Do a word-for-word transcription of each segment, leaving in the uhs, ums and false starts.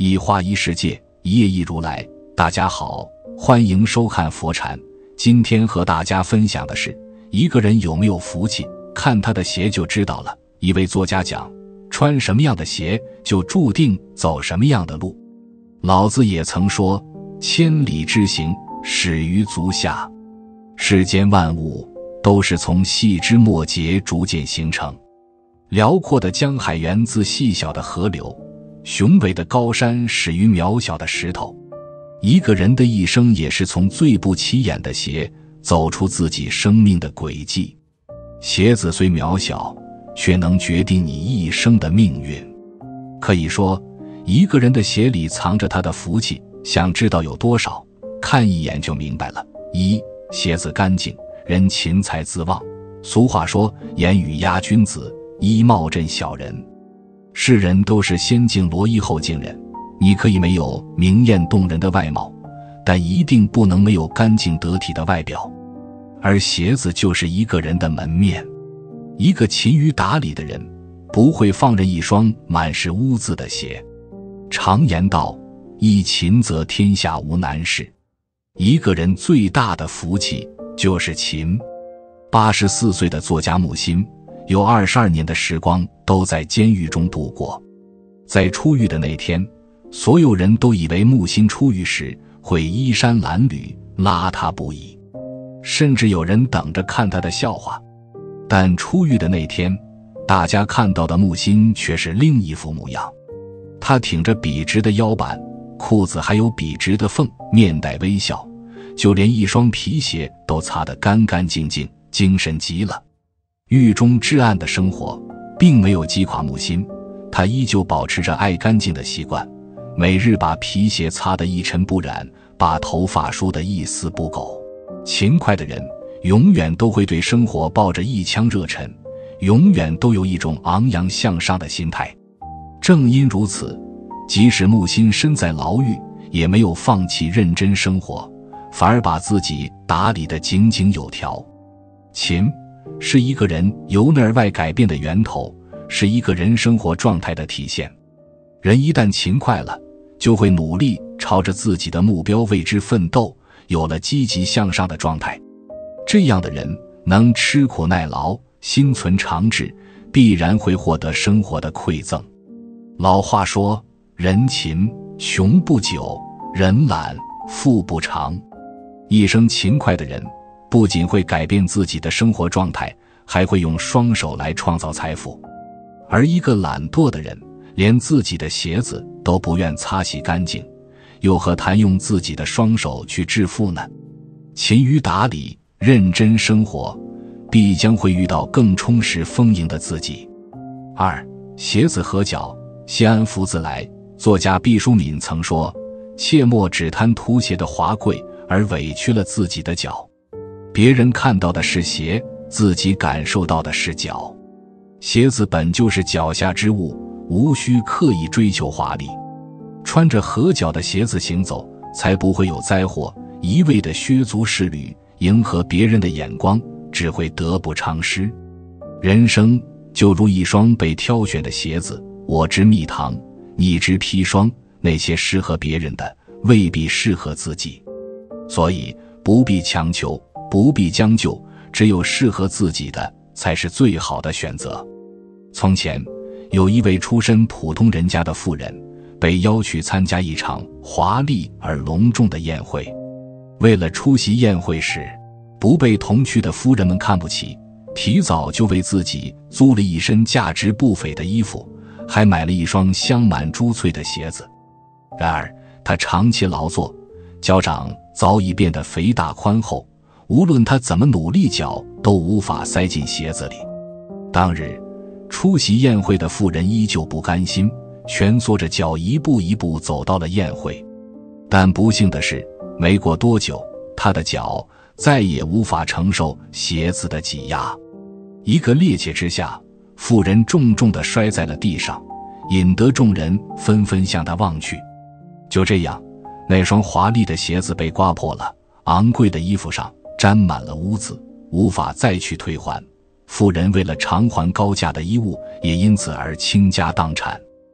一花一世界，一叶一如来。大家好，欢迎收看佛禅。今天和大家分享的是，一个人有没有福气，看他的鞋就知道了。一位作家讲，穿什么样的鞋，就注定走什么样的路。老子也曾说，千里之行，始于足下。世间万物都是从细枝末节逐渐形成。辽阔的江海源自细小的河流，雄伟的高山始于渺小的石头。一个人的一生也是从最不起眼的鞋走出自己生命的轨迹。鞋子虽渺小，却能决定你一生的命运。可以说，一个人的鞋里藏着他的福气，想知道有多少，看一眼就明白了。一、鞋子干净，人勤才自旺。俗话说，言语压君子，衣帽震小人。世人都是先敬罗衣后敬人，你可以没有明艳动人的外貌，但一定不能没有干净得体的外表。而鞋子就是一个人的门面。一个勤于打理的人，不会放任一双满是污渍的鞋。常言道，一勤则天下无难事。一个人最大的福气就是勤。八十四岁的作家木心，有二十二年的时光都在监狱中度过。在出狱的那天，所有人都以为木心出狱时会衣衫褴褛，邋遢不已，甚至有人等着看他的笑话。但出狱的那天，大家看到的木心却是另一副模样。他挺着笔直的腰板，裤子还有笔直的缝，面带微笑，就连一双皮鞋都擦得干干净净，精神极了。狱中至暗的生活并没有击垮木心，他依旧保持着爱干净的习惯，每日把皮鞋擦得一尘不染，把头发梳得一丝不苟。勤快的人永远都会对生活抱着一腔热忱，永远都有一种昂扬向上的心态。正因如此，即使木心身在牢狱，也没有放弃认真生活，反而把自己打理得井井有条。勤是一个人由内而外改变的源头，是一个人生活状态的体现。人一旦勤快了，就会努力朝着自己的目标为之奋斗，有了积极向上的状态。这样的人能吃苦耐劳，心存长志，必然会获得生活的馈赠。老话说，人勤穷不久，人懒富不长。一生勤快的人不仅会改变自己的生活状态，还会用双手来创造财富。而一个懒惰的人，连自己的鞋子都不愿擦洗干净，又何谈用自己的双手去致富呢？勤于打理，认真生活，必将会遇到更充实丰盈的自己。二、鞋子合脚，心安福自来。作家毕淑敏曾说，切莫只贪图鞋的华贵，而委屈了自己的脚。别人看到的是鞋，自己感受到的是脚。鞋子本就是脚下之物，无需刻意追求华丽。穿着合脚的鞋子行走，才不会有灾祸。一味的削足适履，迎合别人的眼光，只会得不偿失。人生就如一双被挑选的鞋子，我执蜜糖，你执砒霜，那些适合别人的，未必适合自己。所以不必强求，不必将就，只有适合自己的才是最好的选择。从前有一位出身普通人家的妇人，被邀去参加一场华丽而隆重的宴会。为了出席宴会时不被同去的夫人们看不起，提早就为自己租了一身价值不菲的衣服，还买了一双镶满珠翠的鞋子。然而他长期劳作，脚掌早已变得肥大宽厚，无论他怎么努力，脚都无法塞进鞋子里。当日出席宴会的妇人依旧不甘心，蜷缩着脚一步一步走到了宴会。但不幸的是，没过多久，他的脚再也无法承受鞋子的挤压。一个趔趄之下，妇人重重地摔在了地上，引得众人纷纷向他望去。就这样，那双华丽的鞋子被刮破了，昂贵的衣服上沾满了污渍，无法再去退还。妇人为了偿还高价的衣物，也因此而倾家荡产。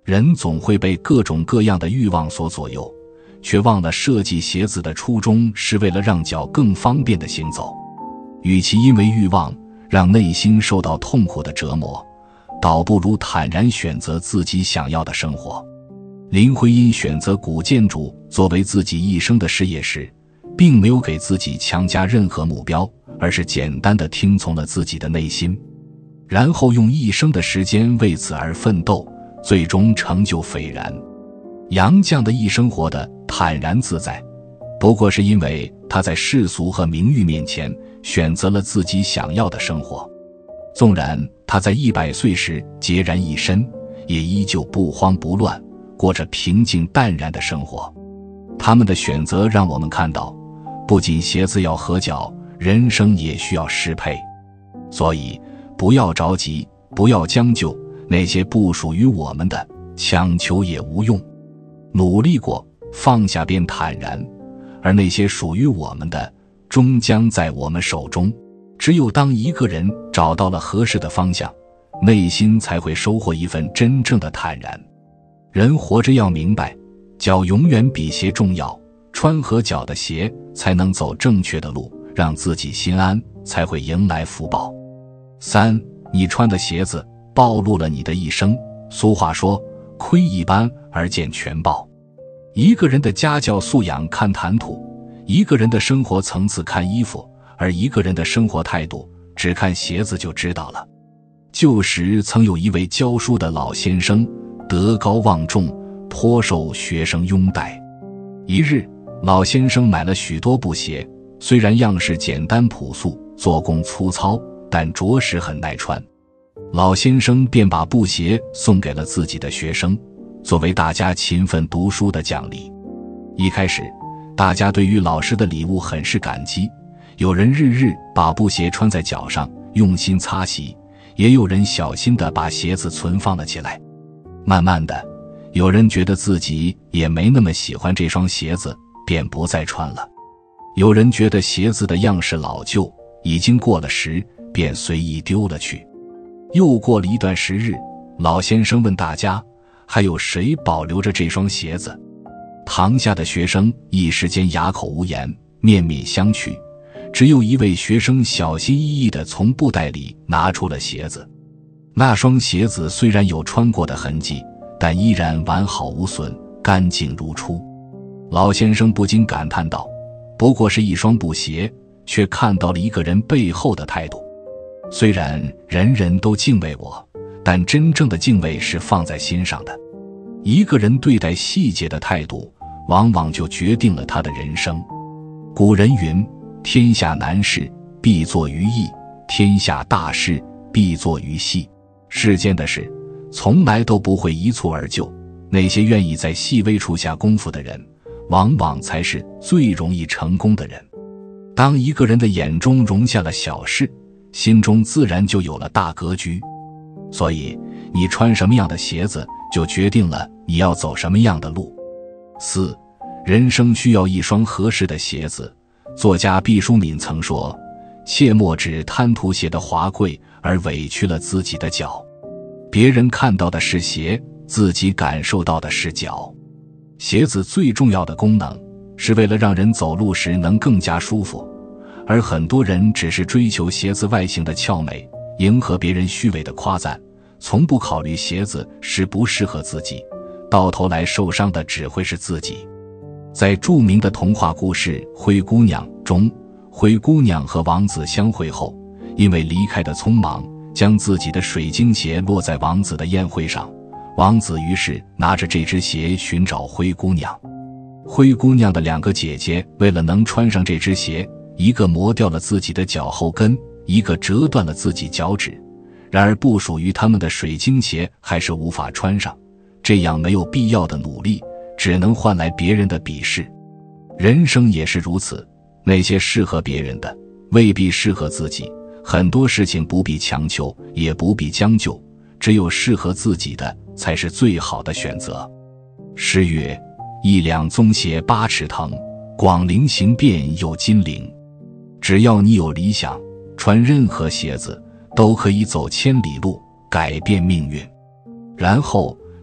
人总会被各种各样的欲望所左右，却忘了设计鞋子的初衷是为了让脚更方便地行走。与其因为欲望让内心受到痛苦的折磨，倒不如坦然选择自己想要的生活。林徽因选择古建筑作为自己一生的事业时，并没有给自己强加任何目标，而是简单地听从了自己的内心，然后用一生的时间为此而奋斗，最终成就斐然。杨绛的一生活得坦然自在，不过是因为他在世俗和名誉面前选择了自己想要的生活。纵然他在一百岁时孑然一身，也依旧不慌不乱，过着平静淡然的生活。他们的选择让我们看到，不仅鞋子要合脚，人生也需要适配。所以不要着急，不要将就，那些不属于我们的，强求也无用。努力过，放下便坦然，而那些属于我们的，终将在我们手中。只有当一个人找到了合适的方向，内心才会收获一份真正的坦然。人活着要明白，脚永远比鞋重要，穿合脚的鞋才能走正确的路，让自己心安，才会迎来福报。三，你穿的鞋子暴露了你的一生。俗话说，窥一斑而见全豹。一个人的家教素养看谈吐，一个人的生活层次看衣服，而一个人的生活态度只看鞋子就知道了。旧时曾有一位教书的老先生，德高望重，颇受学生拥戴。一日，老先生买了许多布鞋，虽然样式简单朴素，做工粗糙，但着实很耐穿。老先生便把布鞋送给了自己的学生，作为大家勤奋读书的奖励。一开始，大家对于老师的礼物很是感激，有人日日把布鞋穿在脚上，用心擦洗，也有人小心地把鞋子存放了起来。慢慢的，有人觉得自己也没那么喜欢这双鞋子，便不再穿了。有人觉得鞋子的样式老旧，已经过了时，便随意丢了去。又过了一段时日，老先生问大家，还有谁保留着这双鞋子？堂下的学生一时间哑口无言，面面相觑，只有一位学生小心翼翼地从布袋里拿出了鞋子。那双鞋子虽然有穿过的痕迹，但依然完好无损，干净如初。老先生不禁感叹道，不过是一双布鞋，却看到了一个人背后的态度。虽然人人都敬畏我，但真正的敬畏是放在心上的。一个人对待细节的态度，往往就决定了他的人生。古人云，天下难事必作于易，天下大事必作于细。世间的事从来都不会一蹴而就，那些愿意在细微处下功夫的人，往往才是最容易成功的人。当一个人的眼中容下了小事，心中自然就有了大格局。所以你穿什么样的鞋子，就决定了你要走什么样的路。四，人生需要一双合适的鞋子。作家毕淑敏曾说，切莫只贪图鞋的华贵，而委屈了自己的脚。别人看到的是鞋，自己感受到的是脚。鞋子最重要的功能，是为了让人走路时能更加舒服，而很多人只是追求鞋子外形的俏美，迎合别人虚伪的夸赞，从不考虑鞋子适不适合自己，到头来受伤的只会是自己。在著名的童话故事《灰姑娘》中，灰姑娘和王子相会后，因为离开的匆忙，将自己的水晶鞋落在王子的宴会上。王子于是拿着这只鞋寻找灰姑娘。灰姑娘的两个姐姐为了能穿上这只鞋，一个磨掉了自己的脚后跟，一个折断了自己脚趾。然而不属于她们的水晶鞋还是无法穿上，这样没有必要的努力，只能换来别人的鄙视。人生也是如此，那些适合别人的，未必适合自己。很多事情不必强求，也不必将就，只有适合自己的，才是最好的选择。诗曰，一两棕鞋八尺藤，广陵行遍又金陵。只要你有理想，穿任何鞋子都可以走千里路，改变命运。然后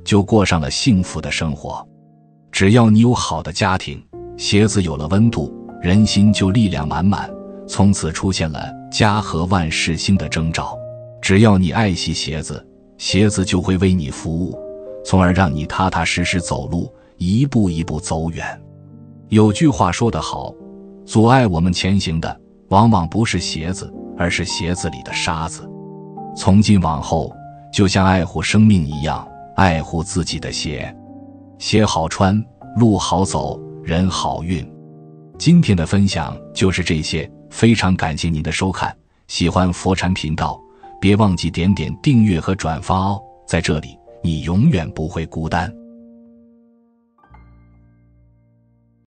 就过上了幸福的生活。只要你有好的家庭，鞋子有了温度，人心就力量满满，从此出现了家和万事兴的征兆。只要你爱惜鞋子，鞋子就会为你服务，从而让你踏踏实实走路，一步一步走远。有句话说得好，阻碍我们前行的往往不是鞋子，而是鞋子里的沙子。从今往后，就像爱护生命一样，爱护自己的鞋。鞋好穿，路好走，人好运。今天的分享就是这些，非常感谢您的收看。喜欢佛禅频道，别忘记点点订阅和转发哦，在这里你永远不会孤单。